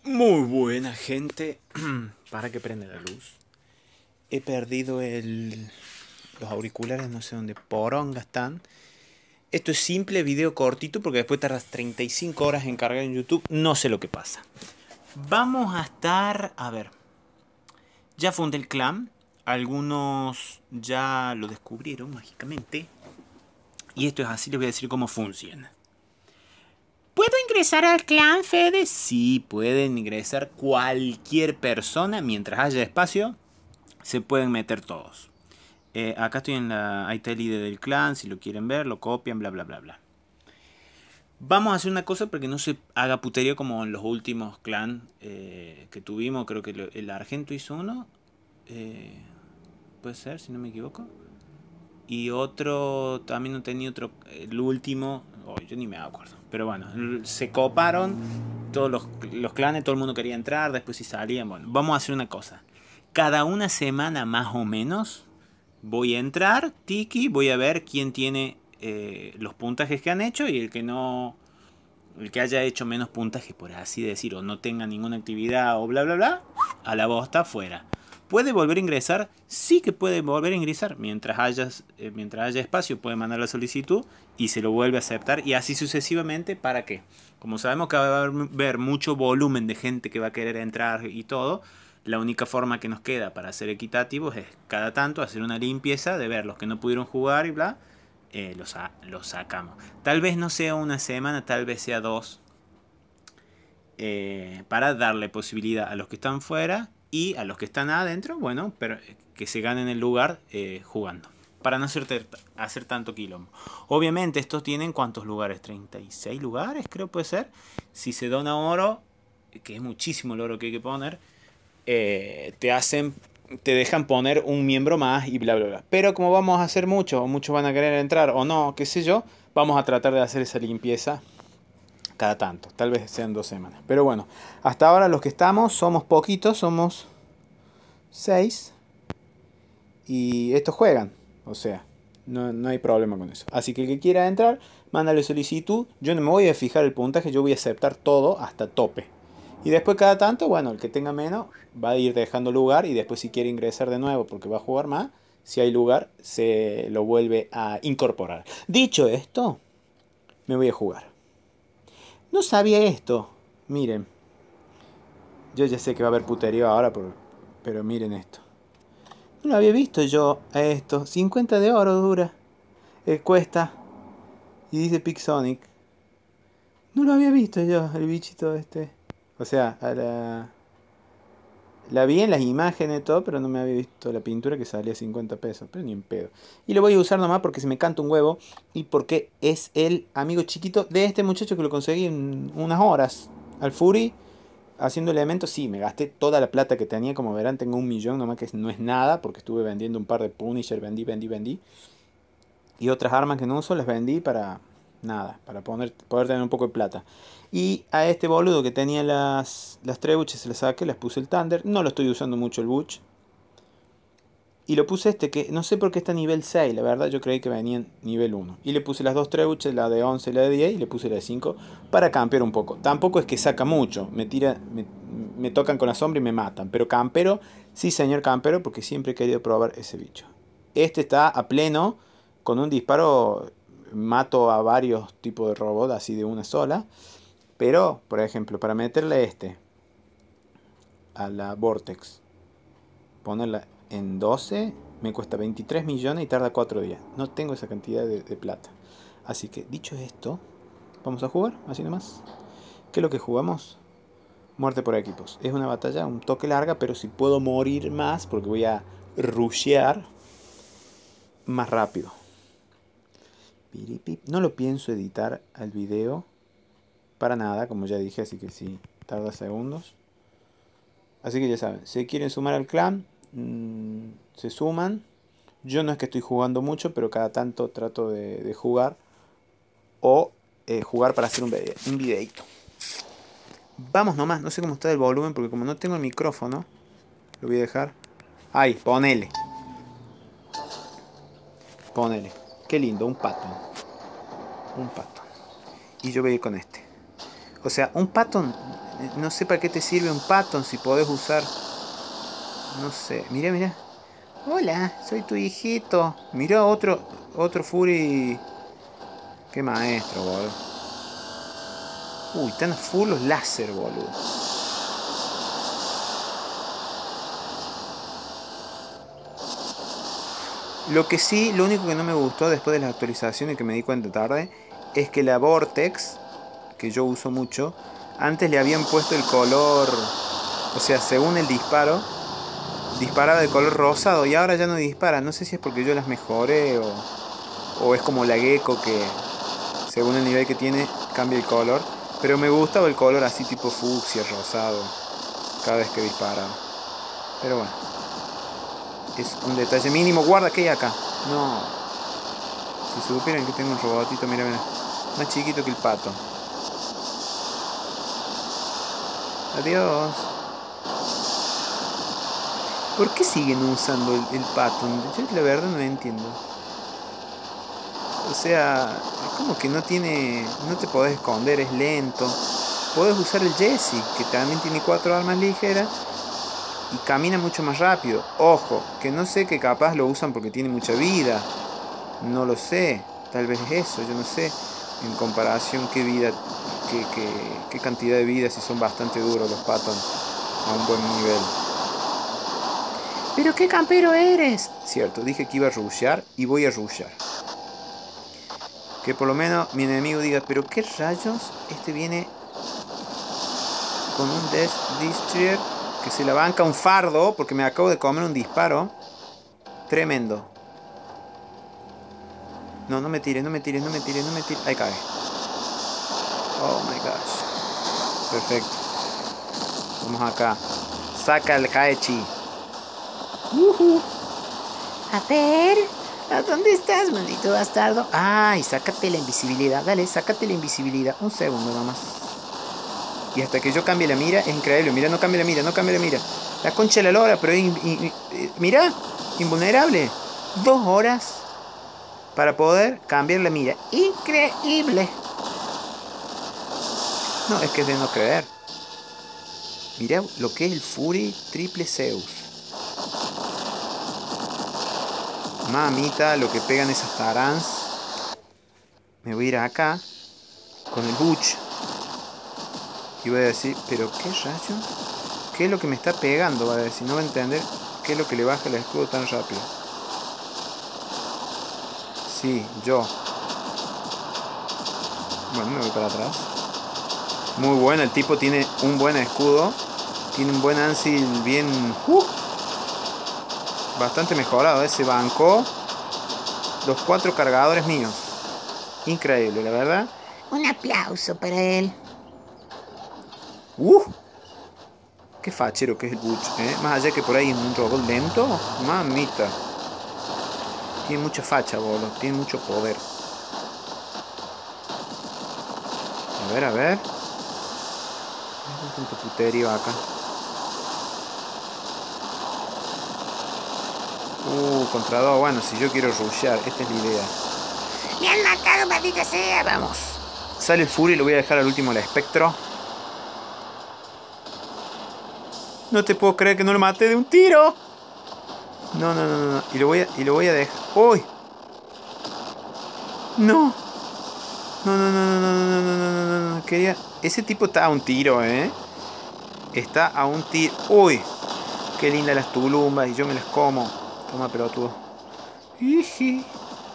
Muy buena gente. Para que prende la luz. He perdido los auriculares, no sé dónde poronga están. Esto es simple, video cortito, porque después tardas 35 horas en cargar en YouTube. No sé lo que pasa. Vamos a estar... A ver. Ya fundé el clan. Algunos ya lo descubrieron mágicamente. Y esto es así, les voy a decir cómo funciona. ¿Puedo ingresar al clan, Fede? Sí, pueden ingresar cualquier persona mientras haya espacio. Se pueden meter todos. Acá estoy en la... Ahí está el ID del clan. Si lo quieren ver, lo copian, bla, bla, bla, bla. Vamos a hacer una cosa para que no se haga puterío como en los últimos clan que tuvimos. Creo que el Argento hizo uno. Puede ser, si no me equivoco. Y otro, también no tenía otro, el último, yo ni me acuerdo. Pero bueno, se coparon todos los clanes, todo el mundo quería entrar, después si salían. Bueno, vamos a hacer una cosa. Cada una semana más o menos voy a entrar, tiki, voy a ver quién tiene los puntajes que han hecho y el que no, el que haya hecho menos puntajes, por así decir, o no tenga ninguna actividad o bla bla bla, a la bosta fuera. ¿Puede volver a ingresar? Sí que puede volver a ingresar. Mientras haya espacio puede mandar la solicitud y se lo vuelve a aceptar y así sucesivamente. ¿Para qué? Como sabemos que va a haber mucho volumen de gente que va a querer entrar y todo, la única forma que nos queda para ser equitativos es cada tanto hacer una limpieza de ver los que no pudieron jugar y bla, los sacamos. Tal vez no sea una semana, tal vez sea dos, para darle posibilidad a los que están fuera y a los que están adentro, bueno, pero que se ganen el lugar jugando. Para no hacer tanto quilombo. Obviamente estos tienen ¿cuántos lugares? 36 lugares, creo puede ser. Si se dona oro, que es muchísimo el oro que hay que poner, te dejan poner un miembro más y bla bla bla. Pero como vamos a hacer mucho, o muchos van a querer entrar o no, qué sé yo, vamos a tratar de hacer esa limpieza cada tanto, tal vez sean 2 semanas. Pero bueno, hasta ahora los que estamos somos poquitos, somos 6 y estos juegan, o sea, no hay problema con eso. Así que el que quiera entrar, mándale solicitud. Yo no me voy a fijar el puntaje, yo voy a aceptar todo hasta tope. Y después cada tanto, bueno, el que tenga menos va a ir dejando lugar y después si quiere ingresar de nuevo porque va a jugar más, si hay lugar, se lo vuelve a incorporar. Dicho esto, me voy a jugar. No sabía esto. Miren, yo ya sé que va a haber puterío ahora, pero miren esto. No lo había visto yo a esto. 50 de oro dura. Cuesta. Y dice Pixonic. No lo había visto yo, el bichito este. O sea, la vi en las imágenes y todo, pero no me había visto la pintura que salía 50 pesos. Pero ni en pedo. Y lo voy a usar nomás porque se me canta un huevo. Y porque es el amigo chiquito de este muchacho que lo conseguí en unas horas. Al Fury. Haciendo elementos, sí, me gasté toda la plata que tenía. Como verán, tengo 1 millón, nomás que no es nada, porque estuve vendiendo un par de Punisher, vendí. Y otras armas que no uso las vendí para nada, para poder tener un poco de plata. Y a este boludo que tenía las trebuches se las saqué, les puse el Thunder. No lo estoy usando mucho el Butch. Y lo puse este que no sé por qué está nivel 6, la verdad yo creí que venía en nivel 1. Y le puse las dos trebuches, la de 11 y la de 10, y le puse la de 5 para campear un poco. Tampoco es que saca mucho, me tocan con la sombra y me matan. Pero campero, sí señor campero, porque siempre he querido probar ese bicho. Este está a pleno, con un disparo mato a varios tipos de robot, así de una sola. Pero, por ejemplo, para meterle a la Vortex, ponerla en 12 me cuesta 23 millones y tarda 4 días. No tengo esa cantidad de plata. Así que dicho esto, vamos a jugar, así nomás. ¿Qué es lo que jugamos? Muerte por equipos. Es una batalla un toque larga, pero si puedo morir más, porque voy a rushear más rápido. No lo pienso editar al video para nada, como ya dije, así que sí, tarda segundos. Así que ya saben, si quieren sumar al clan, se suman. Yo no es que estoy jugando mucho, pero cada tanto trato de jugar. O jugar para hacer un videito. Vamos nomás, no sé cómo está el volumen, porque como no tengo el micrófono, lo voy a dejar. Ahí, ponele. Ponele. Qué lindo, un pato. Un pato. Y yo voy a ir con este. O sea, un pato No sé para qué te sirve un Patton si podés usar... No sé, mira, mira. Hola, soy tu hijito. Mira otro Fury. Qué maestro, boludo. Uy, están a full los láser, boludo. Lo que sí, lo único que no me gustó después de las actualizaciones que me di cuenta tarde, es que la Vortex, que yo uso mucho, antes le habían puesto el color, o sea, según el disparo, disparaba de color rosado y ahora ya no dispara. No sé si es porque yo las mejoré o es como la Gecko que según el nivel que tiene cambia el color. Pero me gustaba el color así tipo fucsia, rosado, cada vez que disparaba. Pero bueno, es un detalle mínimo. Guarda, ¿qué hay acá? No. Si supieran que tengo un robotito, mira, mira. Más chiquito que el pato. Adiós. ¿Por qué siguen usando el pato? Yo la verdad no entiendo. O sea, es como que no tiene... No te podés esconder, es lento. Podés usar el Jesse, que también tiene 4 armas ligeras. Y camina mucho más rápido. Ojo, que no sé, que capaz lo usan porque tiene mucha vida. No lo sé. Tal vez es eso, yo no sé. En comparación, qué vida, qué cantidad de vida, si son bastante duros los Patton a un buen nivel. ¿Pero qué campero eres? Cierto, dije que iba a rushear y voy a rushear. Que por lo menos mi enemigo diga, pero qué rayos, este viene con un Death Destroyer que se la banca un fardo porque me acabo de comer un disparo. Tremendo. No, no me tires, no me tires, no me tires, no me tires. Ahí cae. Oh my gosh. Perfecto. Vamos acá. Saca el Haechi. A ver. ¿A dónde estás, maldito bastardo? Ay, sácate la invisibilidad. Dale, sácate la invisibilidad. Un segundo nomás. Y hasta que yo cambie la mira, es increíble. Mira, no cambia la mira, no cambia la mira. La concha de la lora, pero mira, invulnerable. 2 horas para poder cambiar la mira. Increíble. No, es que es de no creer. Mira lo que es el Fury triple Zeus. Mamita, lo que pegan esas tarans. Me voy a ir acá con el Butch. Y voy a decir, ¿pero qué rayo? ¿Qué es lo que me está pegando? Va a decir, no va a entender qué es lo que le baja el escudo tan rápido. Sí, yo. Bueno, me voy para atrás. Muy bueno, el tipo tiene un buen escudo. Tiene un buen Ansil bien... bastante mejorado. Se bancó los 4 cargadores míos. Increíble, la verdad. Un aplauso para él. Qué fachero que es el Butch, ¿eh? Más allá que por ahí es un robot lento. Mamita. Tiene mucha facha, boludo. Tiene mucho poder. A ver, a ver. Tanto puterío acá. Contra 2. Bueno, si yo quiero rushear, esta es la idea. ¡Me han matado, maldita sea! Vamos. Sale el Fury, lo voy a dejar al último al espectro. No te puedo creer que no lo maté de un tiro. No, no, no, no. Y lo voy a dejar. ¡Uy! No. No, no, no, no, no, no, no, no, no, no, no. Quería... Ese tipo está a un tiro, ¿eh? Está a un tiro. ¡Uy! Qué lindas las tulumbas y yo me las como. Toma, pelotudo. Iji.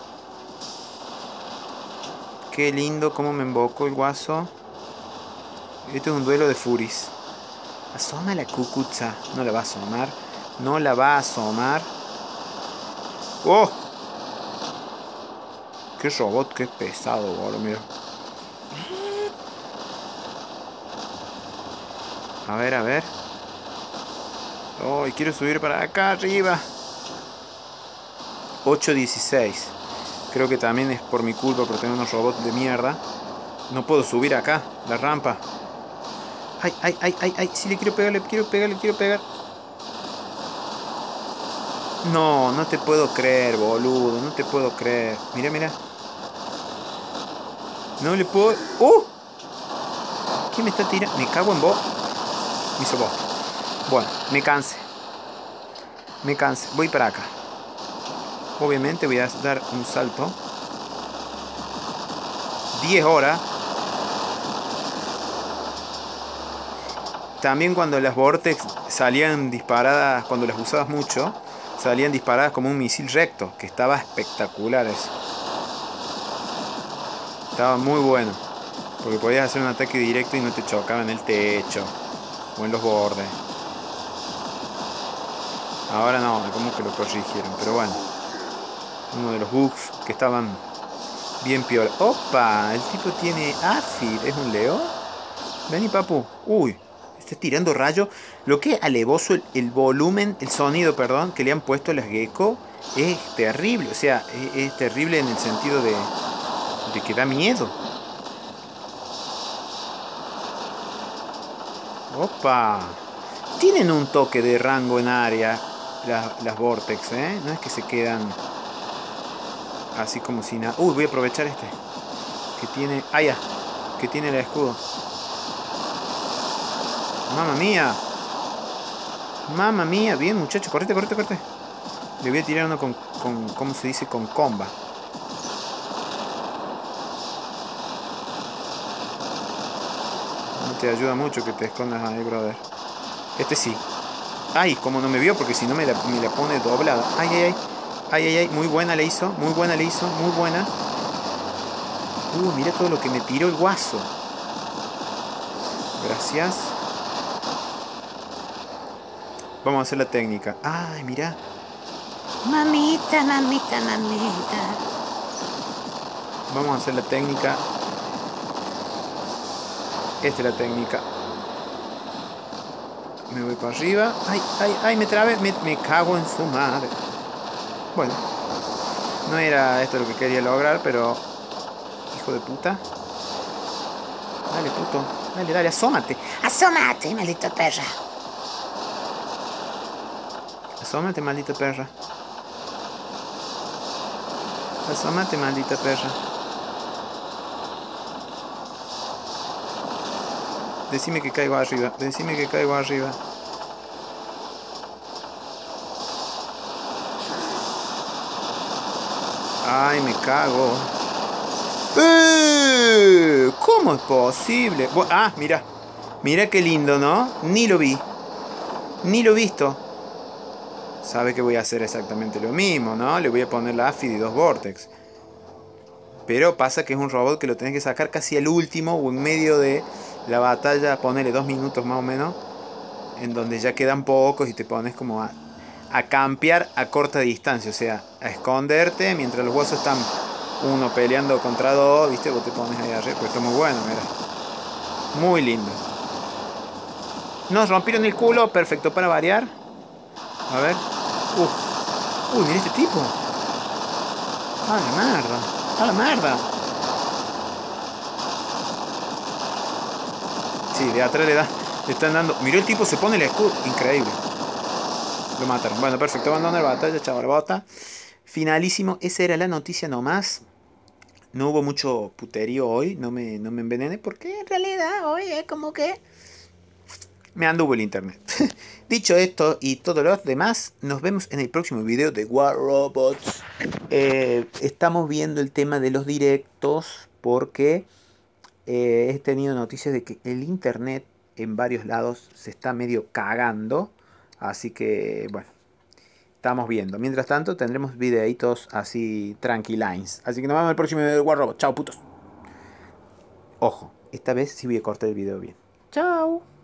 Qué lindo cómo me embocó el guaso. Este es un duelo de furis. Asoma la cucuza. No la va a asomar. No la va a asomar. ¡Oh! Qué robot, qué pesado, boludo, mira. A ver, a ver. Oh, quiero subir para acá arriba. 8.16. Creo que también es por mi culpa, por tener unos robots de mierda. No puedo subir acá, la rampa. Ay, ay, ay, ay, ay. Sí, le quiero pegar, le quiero pegar, le quiero pegar. No, no te puedo creer, boludo. No te puedo creer. Mira, mira. No le puedo... ¿Quién me está tirando? Me cago en vos. Me hizo vos. Bueno, me cansé. Voy para acá. Obviamente voy a dar un salto. 10 horas. También cuando las Vortex salían disparadas, cuando las usabas mucho, salían disparadas como un misil recto, que estaba espectacular eso. Estaba muy bueno, porque podías hacer un ataque directo y no te chocaba en el techo o en los bordes. Ahora no, como que lo corrigieron, pero bueno. Uno de los bugs que estaban bien piola. ¡Opa! El tipo tiene Afid, ¿es un león? Vení, papu. Uy. Está tirando rayo. Lo que alevoso el volumen, el sonido, perdón, que le han puesto a las gecko es terrible. O sea, es terrible en el sentido de que da miedo. Opa. Tienen un toque de rango en área las Vortex, ¿eh? No es que se quedan así como si nada. Uy, voy a aprovechar este. Que tiene... Ah, ya. Que tiene el escudo. Mamma mía. Mamma mía. Bien, muchacho. Correte. Le voy a tirar uno con ¿cómo se dice? Con comba. No te ayuda mucho que te escondas ahí, brother. Este sí. Ay, como no me vio, porque si no me la pone doblada. Ay. Muy buena le hizo. Muy buena. Mira todo lo que me tiró el guaso. Gracias. Vamos a hacer la técnica. Ay, mira. Mamita. Vamos a hacer la técnica. Esta es la técnica. Me voy para arriba. Ay, me trabé. Me cago en su madre. Bueno. No era esto lo que quería lograr, pero... Hijo de puta. Dale, puto. Dale, asómate. Asómate, maldita perra. Asómate, maldita perra. Asómate, maldita perra. Decime que caigo arriba. Ay, me cago. ¿Cómo es posible? Ah, mira. Mira qué lindo, ¿no? Ni lo vi. Ni lo he visto. Sabe que voy a hacer exactamente lo mismo, ¿no? Le voy a poner la Afid y 2 Vortex. Pero pasa que es un robot que lo tenés que sacar casi al último o en medio de la batalla. Ponele 2 minutos más o menos. En donde ya quedan pocos y te pones como a campear a corta distancia. O sea, a esconderte mientras los huesos están uno peleando contra dos. ¿Viste? Vos te pones ahí arriba. Pues está muy bueno, mira. Muy lindo. Nos rompieron el culo. Perfecto para variar. A ver. Uy, mira este tipo. A la mierda. Sí, de atrás le están dando. Miró el tipo, se pone el escudo. Increíble. Lo mataron. Bueno, perfecto. Abandona la batalla, chaval. Bota. Finalísimo. Esa era la noticia nomás. No hubo mucho puterío hoy. No me envenené. Porque en realidad hoy es como que me anduvo el internet. Dicho esto y todo lo demás, nos vemos en el próximo video de War Robots. Estamos viendo el tema de los directos porque he tenido noticias de que el internet en varios lados se está medio cagando. Así que, bueno, estamos viendo. Mientras tanto, tendremos videitos así tranquilines. Así que nos vemos en el próximo video de War Robots. Chao, putos. Ojo, esta vez sí voy a cortar el video bien. Chao.